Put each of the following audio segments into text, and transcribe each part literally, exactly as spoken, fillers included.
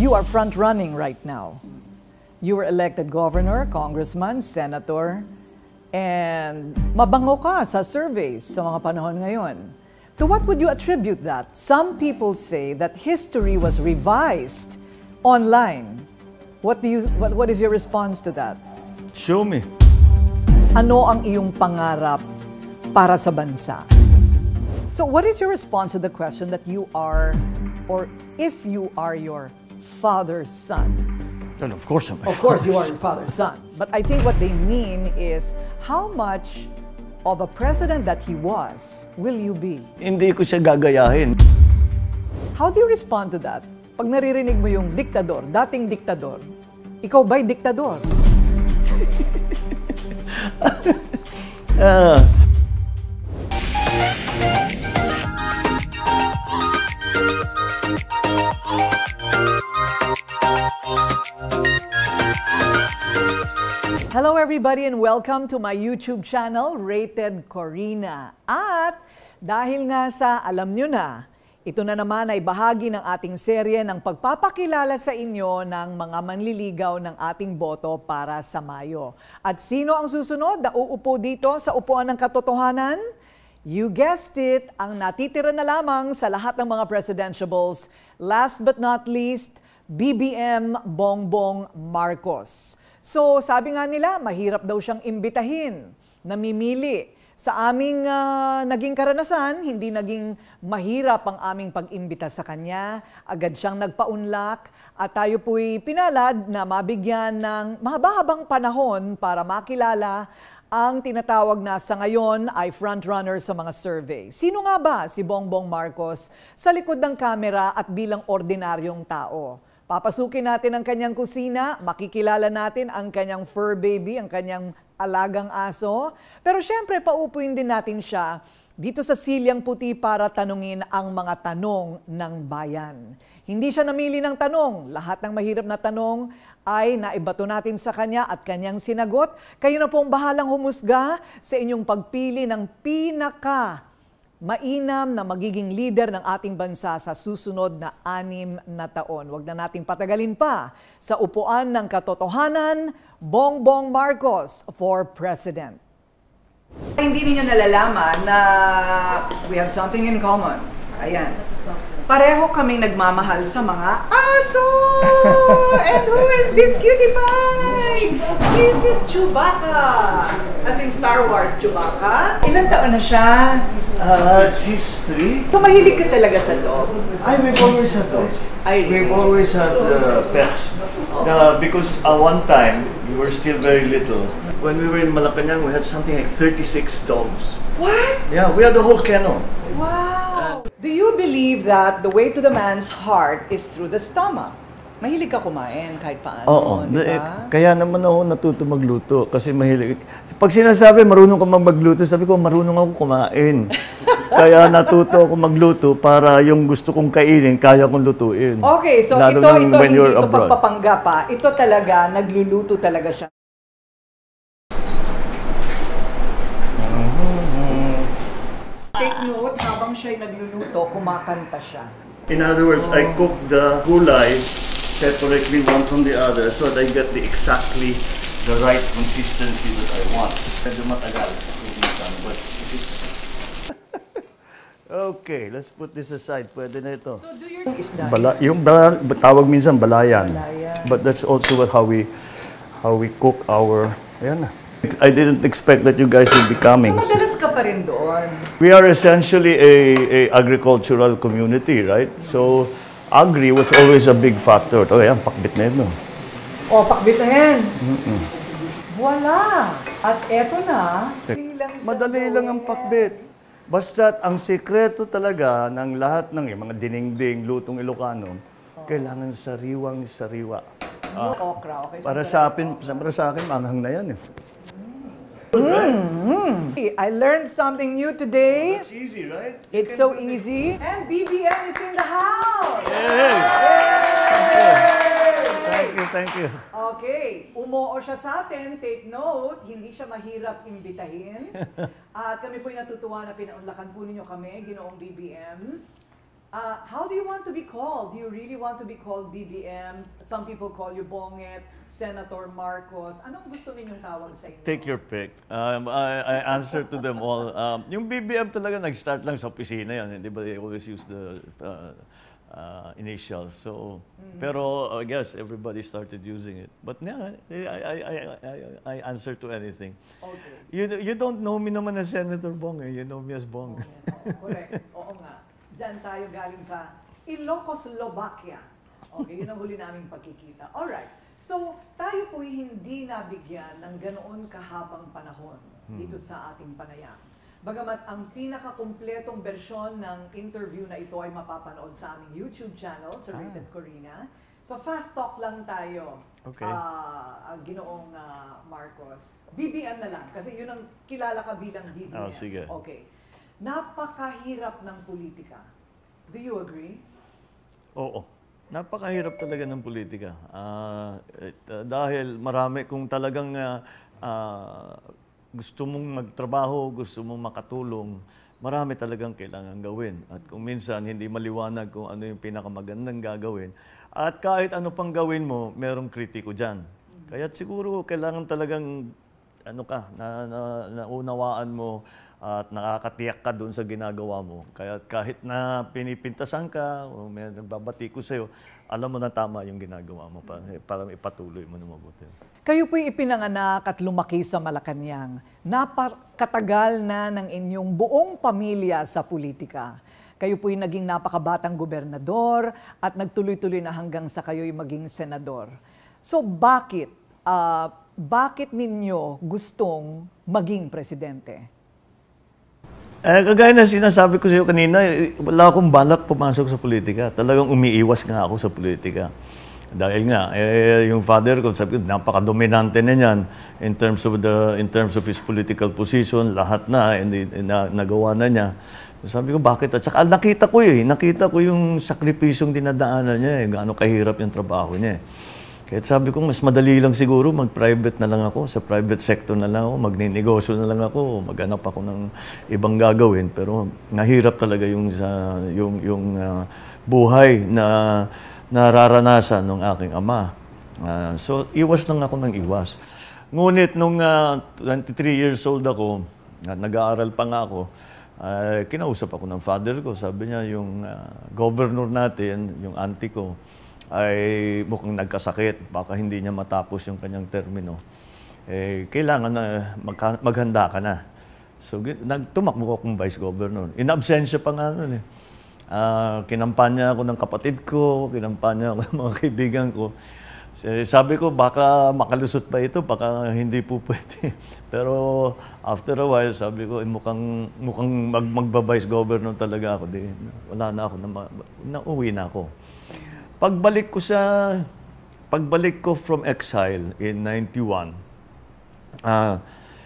You are front-running right now. You were elected governor, congressman, senator, and mabango ka sa surveys sa mga panahon ngayon. To what would you attribute that? Some people say that history was revised online. What do you what, what is your response to that? Show me. Ano ang iyong pangarap para sa bansa? So what is your response to the question that you are, or if you are your father's son? Well, of course I'm Of course you are your father's son. But I think what they mean is, how much of a president that he was will you be? Hindi ko siya gagayahin. How do you respond to that? Pag naririnig mo yung diktador, dating diktador, ikaw ba'y diktador? uh, Hello everybody and welcome to my YouTube channel, Rated Korina. At dahil nga sa alam nyo na, ito na naman ay bahagi ng ating serye ng pagpapakilala sa inyo ng mga manliligaw ng ating boto para sa Mayo. At sino ang susunod na uupo dito sa upuan ng katotohanan? You guessed it, ang natitira na lamang sa lahat ng mga presidentiables. Last but not least, B B M Bongbong Marcos. So sabi nga nila, mahirap daw siyang imbitahin, namimili. Sa aming uh, naging karanasan, hindi naging mahirap ang aming pag-imbita sa kanya. Agad siyang nagpaunlak at tayo po'y pinalad na mabigyan ng mahaba-habang panahon para makilala ang tinatawag na sa ngayon ay frontrunner sa mga survey. Sino nga ba si Bongbong Marcos sa likod ng kamera at bilang ordinaryong tao? Papasukin natin ang kanyang kusina, makikilala natin ang kanyang fur baby, ang kanyang alagang aso. Pero syempre, paupuin din natin siya dito sa Silyang Puti para tanungin ang mga tanong ng bayan. Hindi siya namili ng tanong. Lahat ng mahirap na tanong ay naibato natin sa kanya at kanyang sinagot. Kayo na pong bahalang humusga sa inyong pagpili ng pinaka mainam na magiging leader ng ating bansa sa susunod na anim na taon. Huwag na nating patagalin pa sa upuan ng katotohanan, Bongbong Marcos for President. Hindi niyo nalalaman na we have something in common. Ayan. Pareho kaming nagmamahal sa mga aso! And who is this cutie pie? This is Chewbaka! As in Star Wars, Chewbaka. Ilan taon na siya? uh, she's three. So, mahilig ka talaga sa dog? I, we've always had dogs. Ay, We've always had uh, pets. Uh, because uh, one time, we were still very little. When we were in Malacanang, we had something like thirty-six dogs. What? Yeah, we had the whole kennel. Wow! Do you believe that the way to the man's heart is through the stomach? Mahilig ka kumain kahit paano, Oo, di ba? eh, kaya naman ako natuto magluto kasi mahilig. Pag sinasabi marunong ka magluto, sabi ko marunong ako kumain. Kaya natuto ako magluto para yung gusto kong kainin, kaya kong lutuin. Okay, so Lalo ito, nang ito when hindi you're ito abroad. pagpapangga pa. Ito talaga, nagluluto talaga siya. Take note, habang siya'y nagluluto, kumakanta siya. In other words, oh. I cook the gulay separately one from the other so that I get the exactly the right consistency that I want. Medyo matagal, but it is... Okay, let's put this aside. Pwede na ito. So do your isda. Bala, yung bala, tawag minsan balayan. Balayan. But that's also what, how we how we cook our... Ayan na. I didn't expect that you guys would be coming. So madalas ka pa rin doon. We are essentially a, a agricultural community, right? So, agri was always a big factor. Oh, yan, pakbit na yun. O, pakbit na yan. Mm-mm. Wala. At eto na. Madali lang ang pakbit. Basta ang sekreto talaga ng lahat ng eh, mga dinengdeng, lutong Ilocano, oh. Kailangan sariwang sariwa. Uh, okra, okay. Para sa akin, para sa akin, manghang na yan eh. Mm-hmm. I learned something new today. It's easy, right? It's so easy. And B B M is in the house! Yay! Yay! Thank you, thank you. Okay, umoo siya sa atin. Take note, hindi siya mahirap imbitahin. At kami po'y natutuwa na pinaunlakan po ninyo kami, Ginoong B B M. Uh, how do you want to be called? Do you really want to be called B B M? Some people call you Bonget, Senator Marcos. Anong gusto ninyong tawag sa inyo? Take your pick. Um, I, I answer to them all. Um, yung B B M talaga nag-start lang sa opisina yan. Hindi ba they always use the uh, uh, initials. So, mm-hmm. Pero I guess everybody started using it. But yeah, I, I, I, I, I answer to anything. Okay. You, you don't know me naman as Senator Bong. Eh. You know me as Bong. Oh, correct. Oo nga. Diyan tayo galing sa Ilocoslovakia. Okay, yun ang huli naming pagkikita. Alright. So, tayo po'y hindi nabigyan ng ganoon kahabang panahon dito sa ating panayam. Bagamat ang pinakakumpletong bersyon ng interview na ito ay mapapanood sa aming YouTube channel, sa Rated Korina. So, fast talk lang tayo, okay. uh, uh, Ginoong uh, Marcos. B B M na lang, kasi yun ang kilala ka bilang B B M. Oh, sige. Okay. Napakahirap ng politika. Do you agree? Oo. Napakahirap talaga ng politika. Uh, uh, dahil marami, kung talagang uh, uh, gusto mong magtrabaho, gusto mong makatulong, marami talagang kailangan gawin. At kung minsan hindi maliwanag kung ano yung pinakamagandang gagawin, at kahit ano pang gawin mo, merong kritiko dyan. Kaya siguro kailangan talagang ano ka, na, na, naunawaan mo at nakakatiyak ka doon sa ginagawa mo. Kaya kahit na pinipintasan ka o may nagbabati ko sa'yo, alam mo na tama yung ginagawa mo para, para ipatuloy mo na mabuti. Kayo po'y ipinanganak at lumaki sa Malacanang. Napakatagal na ng inyong buong pamilya sa politika. Kayo po'y naging napakabatang gobernador at nagtuloy-tuloy na hanggang sa kayo'y maging senador. So bakit, uh, bakit ninyo gustong maging presidente? Eh, kagaya na sinasabi ko sa iyo kanina, wala akong balak pumasok sa politika. Talagang umiiwas nga ako sa politika. Dahil nga, eh, yung father ko, sabi ko, napaka-dominante na niyan in terms of the in terms of his political position, lahat na, hindi, na nagawa na niya. Sabi ko, bakit? At saka nakita ko eh, nakita ko yung sakripisyong dinadaanan niya eh, gaano kahirap yung trabaho niya eh. Kaya sabi ko, mas madali lang siguro, mag-private na lang ako, sa private sector na lang ako, magninegosyo na lang ako, maghanap ako ng ibang gagawin. Pero nahirap talaga yung, sa, yung, yung uh, buhay na nararanasan ng aking ama. Uh, so, iwas lang ako ng iwas. Ngunit, nung uh, twenty-three years old ako, uh, nag-aaral pa nga ako, uh, kinausap ako ng father ko. Sabi niya, yung uh, governor natin, yung auntie ko, ay mukhang nagkasakit, baka hindi niya matapos yung kanyang termino. Eh, kailangan na magka, maghanda ka na. So, nagtumakbo akong vice governor. In-absensya pa nga nun eh. Uh, kinampanya ako ng kapatid ko, kinampanya ako ng mga kaibigan ko. Sabi ko, baka makalusot pa ito, baka hindi po pwede. Pero after a while, sabi ko, eh, mukhang, mukhang mag, magba-vice governor talaga ako. Di, wala na ako, na, nauwi na ako. Pagbalik ko sa, pagbalik ko from exile in ninety-one, ah, uh,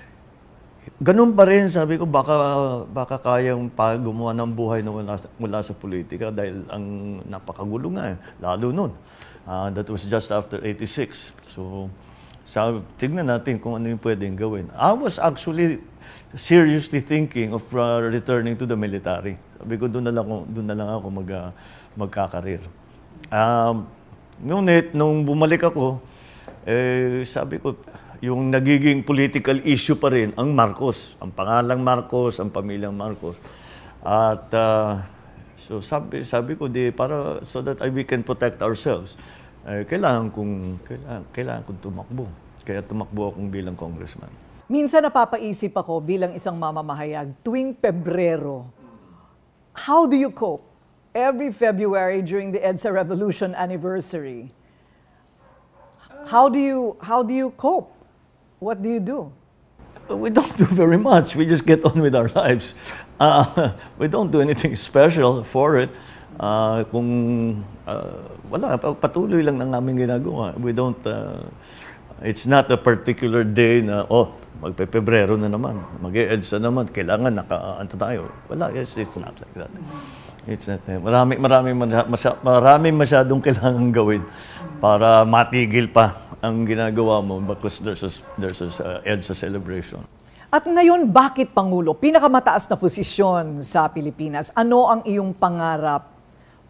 ganun pa rin, sabi ko, baka, baka kayang gumawa ng buhay na mula, mula sa politika dahil ang napakagulo nga, eh, lalo nun. Uh, that was just after eighty-six. So, sabi, tignan natin kung ano yung pwedeng gawin. I was actually seriously thinking of uh, returning to the military. Sabi ko, doon na lang, doon na lang ako mag, uh, magkakarir. Um, ngunit, nung bumalik ako, eh, sabi ko, yung nagiging political issue pa rin, ang Marcos. Ang pangalang Marcos, ang pamilyang Marcos. At uh, so sabi, sabi ko, di, para so that we can protect ourselves, eh, kailangan kong, kailangan, kailangan kong tumakbo. Kaya tumakbo akong bilang congressman. Minsan napapaisip ako bilang isang mamamahayag, tuwing Pebrero, how do you cope? Every February during the EDSA Revolution anniversary, how do you how do you cope? What do you do? We don't do very much. We just get on with our lives. Uh, we don't do anything special for it. Uh, kung uh, wala, patuloy lang ng aming ginagawa. We don't. Uh, it's not a particular day na oh magpe-Pebrero na naman, mag-EDSA naman, kailangan naka-ano tayo. Wala, yes, it's not like that. It's not, marami, marami, masya, marami masyadong kailangan gawin para matigil pa ang ginagawa mo because there's a, there's a uh, EDSA celebration. At ngayon, bakit Pangulo? Pinakamataas na posisyon sa Pilipinas. Ano ang iyong pangarap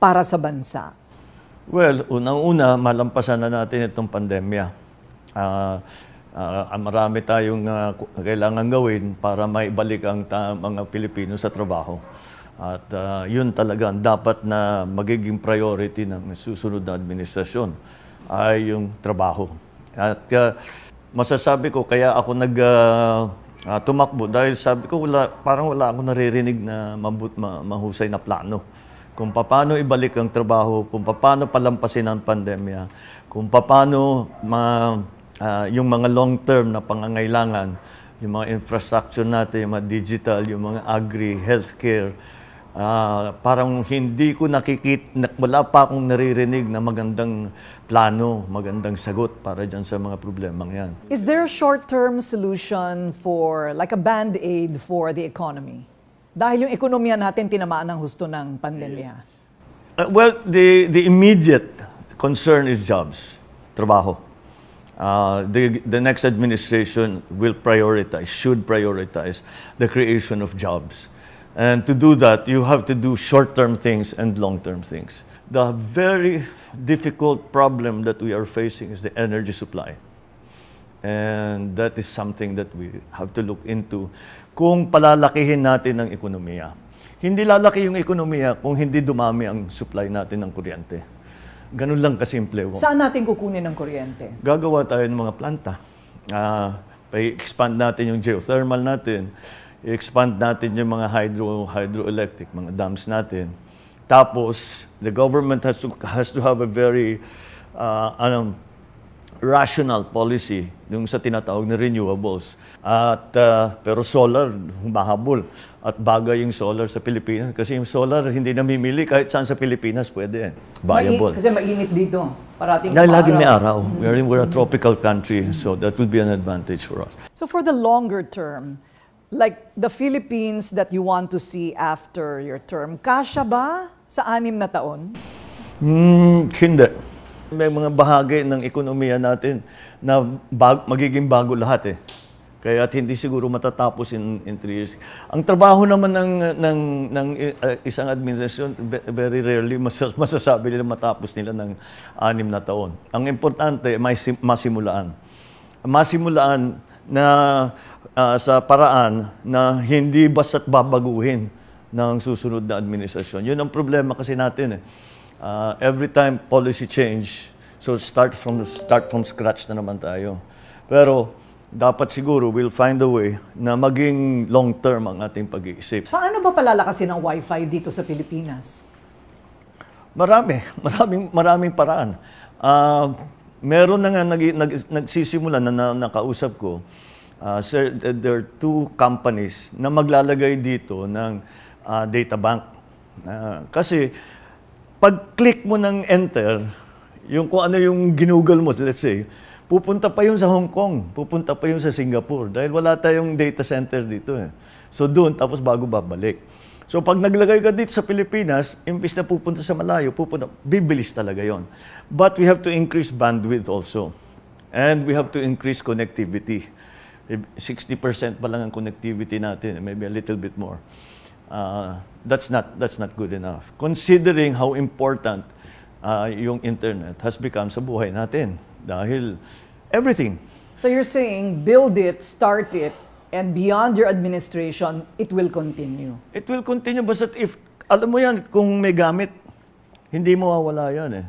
para sa bansa? Well, unang-una, malampasan na natin itong pandemya. Uh, uh, marami tayong uh, kailangan gawin para maibalik ang ta- mga Pilipino sa trabaho. At uh, yun talaga dapat na magiging priority ng susunod na administrasyon ay yung trabaho. At uh, masasabi ko, kaya ako nag uh, uh, tumakbo dahil sabi ko, wala, parang wala ako naririnig na mabut, ma, mahusay na plano. Kung paano ibalik ang trabaho, kung paano palampasin ang pandemya, kung paano ma, uh, yung mga long-term na pangangailangan, yung mga infrastructure natin, yung mga digital, yung mga agri, healthcare, Uh, parang hindi ko nakikita, wala pa akong naririnig na magandang plano, magandang sagot para dyan sa mga problemang yan. Is there a short-term solution for, like a band-aid for the economy? Dahil yung ekonomiya natin tinamaan ng husto ng pandemya. Yes. Uh, well, the, the immediate concern is jobs, trabaho. Uh, the, the next administration will prioritize, should prioritize the creation of jobs. And to do that, you have to do short-term things and long-term things. The very difficult problem that we are facing is the energy supply. And that is something that we have to look into kung palalakihin natin ang ekonomiya. Hindi lalaki yung ekonomiya kung hindi dumami ang supply natin ng kuryente. Ganun lang kasimple. Saan natin kukunin ang kuryente? Gagawa tayo ng mga planta. Uh, pa-expand natin yung geothermal natin. I-expand natin yung mga hydro, hydroelectric, mga dams natin. Tapos, the government has to, has to have a very uh, ano, rational policy yung sa tinatawag na renewables. At, uh, pero solar, humahabol. At bagay yung solar sa Pilipinas. Kasi yung solar, hindi namimili kahit saan sa Pilipinas pwede. Viable. Mai- kasi mainit dito. Parating Dahil laging may araw. We're, we're a tropical country, so that would be an advantage for us. So for the longer term, like the Philippines that you want to see after your term, kasya ba sa anim na taon? Hmm, hindi. May mga bahagi ng ekonomiya natin na bag, magiging bago lahat eh. Kaya at hindi siguro matatapos in, in three years. Ang trabaho naman ng, ng, ng uh, isang administrasyon, very rarely masas, masasabi nila matapos nila ng anim na taon. Ang importante, may masimulaan. Masimulaan na Uh, sa paraan na hindi basta't babaguhin ng susunod na administrasyon. Yun ang problema kasi natin eh. Uh, every time policy change, so start from start from scratch na naman tayo. Pero dapat siguro we'll find a way na maging long-term ang ating pag-iisip. Paano ba palalakasin ang Wi-Fi dito sa Pilipinas? Marami, maraming maraming paraan. Uh, meron na nga nag, nag, nagsisimula na, na nakausap ko. Uh, sir, there are two companies na maglalagay dito ng uh, data bank. Uh, kasi, pag-click mo ng enter, yung kung ano yung ginugol mo, let's say, pupunta pa yun sa Hong Kong, pupunta pa yun sa Singapore, dahil wala tayong data center dito. Eh. So doon, tapos bago babalik. So pag naglagay ka dito sa Pilipinas, imbis na pupunta sa malayo, pupunta, bibilis talaga yon. But we have to increase bandwidth also. And we have to increase connectivity. sixty percent pa lang ang connectivity natin, maybe a little bit more. Uh, that's not that's not good enough. Considering how important uh, yung internet has become sa buhay natin. Dahil everything. So you're saying, build it, start it, and beyond your administration, it will continue? It will continue, basta if, alam mo yan, kung may gamit, hindi mawawala yan eh.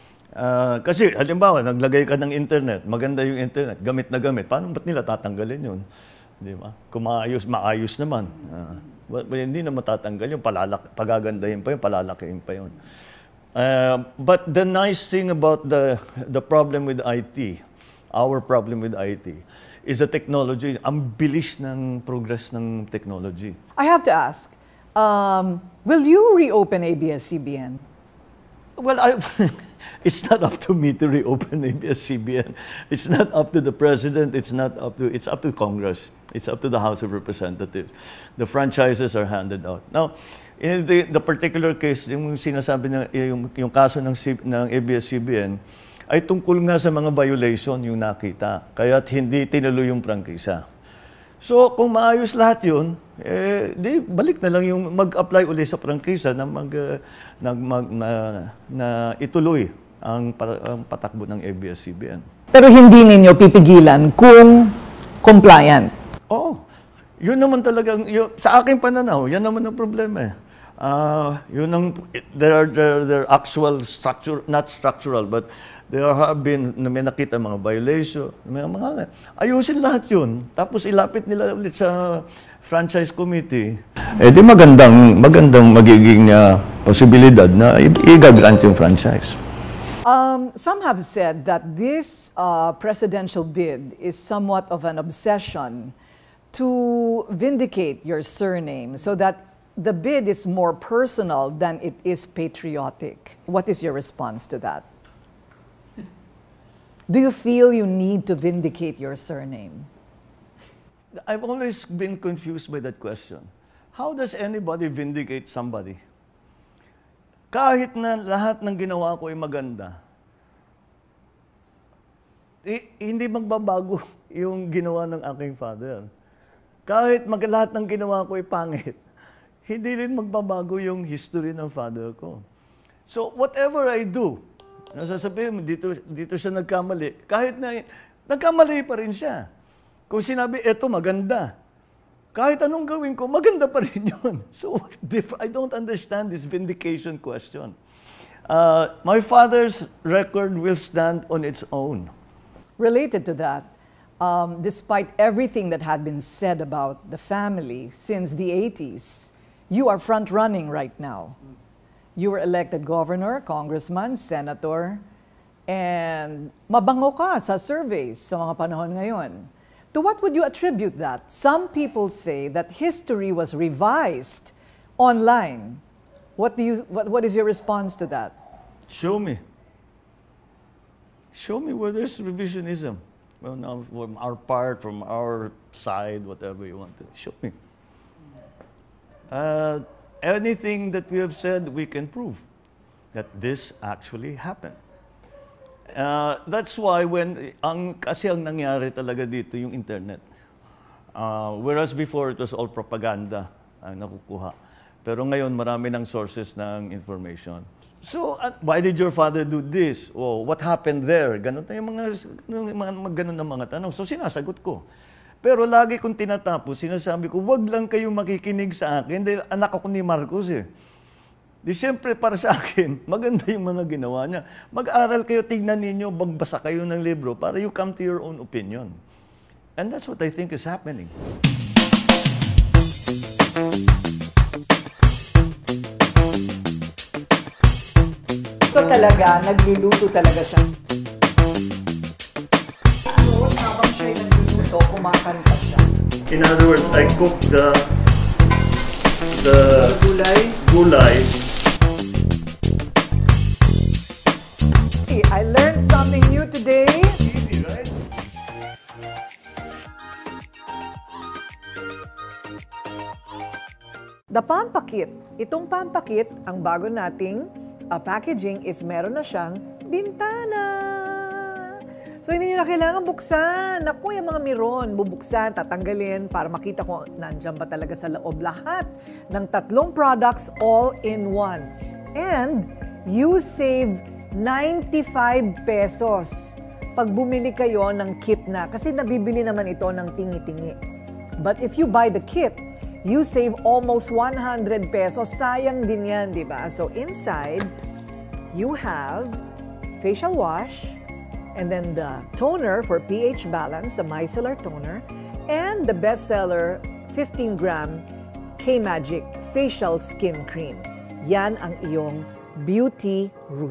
Uh, kasi, halimbawa, naglagay ka ng internet, maganda yung internet, gamit na gamit, paano ba't nila tatanggalin yun? Di ba? Kung maayos, maayos naman. Uh, but, but hindi na matatanggal yun, palalak, pagagandahin pa yun, palalakihin pa yun. Uh, but the nice thing about the, the problem with I T, our problem with I T, is the technology. Ang bilis ng progress ng technology. I have to ask, um, will you reopen A B S C B N? Well, I... It's not up to me to reopen A B S C B N. It's not up to the president. It's not up to. It's up to Congress. It's up to the House of Representatives. The franchises are handed out. Now, in the, the particular case, yung sinasabi ng yung, yung kaso ng, ng A B S C B N ay tungkol nga sa mga violation yung nakita. Kaya't hindi tinuloy yung prangkisa. So, kung maayos lahat yun, eh, di, balik na lang yung mag-apply uli sa prangkisa na, mag, uh, na, mag, na, na ituloy ang, ang patakbo ng A B S C B N. Pero hindi ninyo pipigilan kung compliant? Oo. Yun naman talagang, yun, sa aking pananaw, yan naman ang problema eh. Uh, yun ang, there are, there, there are actual structure, not structural, but there have been, may nakita mga violation, may mga, ayusin lahat yun. Tapos ilapit nila ulit sa franchise committee. Eh di magandang, magandang magiging uh, posibilidad na i-grant yung franchise. Um, some have said that this uh, presidential bid is somewhat of an obsession to vindicate your surname so that the bid is more personal than it is patriotic. What is your response to that? Do you feel you need to vindicate your surname? I've always been confused by that question. How does anybody vindicate somebody? Kahit na lahat ng ginawa ko ay maganda, eh, hindi magbabago yung ginawa ng aking father. Kahit mag lahat ng ginawa ko ay pangit, hindi rin magbabago yung history ng father ko. So, whatever I do, nasasabihin mo, dito, dito siya nagkamali. Kahit na, nagkamali pa rin siya. Kung sinabi, eto maganda. Kahit anong gawin ko, maganda pa rin yun. So, I don't understand this vindication question. Uh, my father's record will stand on its own. Related to that, um, despite everything that had been said about the family since the eighties, you are front-running right now. You were elected governor, congressman, senator, and mabango ka sa surveys sa mga panahon ngayon. To what would you attribute that? Some people say that history was revised online. What do you, what, what is your response to that? Show me. Show me where there's revisionism. Well, now, from our part, from our side, whatever you want to. Show me. Uh, anything that we have said, we can prove that this actually happened. Uh, that's why when, ang, kasi ang nangyari talaga dito yung internet. Uh, whereas before, it was all propaganda ang nakukuha. Pero ngayon, marami ng sources ng information. So, uh, why did your father do this? Oh, what happened there? Ganun na yung mga, mga, mga ganun na mga tanong. So, sinasagot ko. Pero lagi kong tinatapos, sinasabi ko, wag lang kayong makikinig sa akin dahil anak ako ni Marcos eh. Di siyempre para sa akin, maganda yung mga ginawa niya. Mag-aral kayo, tignan ninyo, magbasa kayo ng libro para you come to your own opinion. And that's what I think is happening. Ito talaga, nagluluto talaga siya. Habang siya'y nagluluto, kumakanta siya. In other words, I cook the the gulay. gulay. Hey, I learned something new today. Easy, right? The pampakit. Itong pampakit, ang bago nating uh, packaging is meron na siyang bintana. So, hindi nyo na kailangan buksan. Naku, yung mga miron, bubuksan, tatanggalin para makita kung nandyan ba talaga sa loob lahat ng tatlong products all in one. And you save ninety-five pesos pag bumili kayo ng kit na. Kasi nabibili naman ito ng tingi-tingi. But if you buy the kit, you save almost one hundred pesos. Sayang din yan, di ba? So, inside, you have facial wash, and then the toner for pH balance, the micellar toner, and the bestseller fifteen gram K-Magic Facial Skin Cream. Yan ang iyong beauty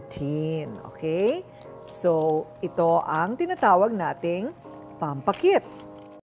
routine, okay? So, ito ang tinatawag nating pampakit.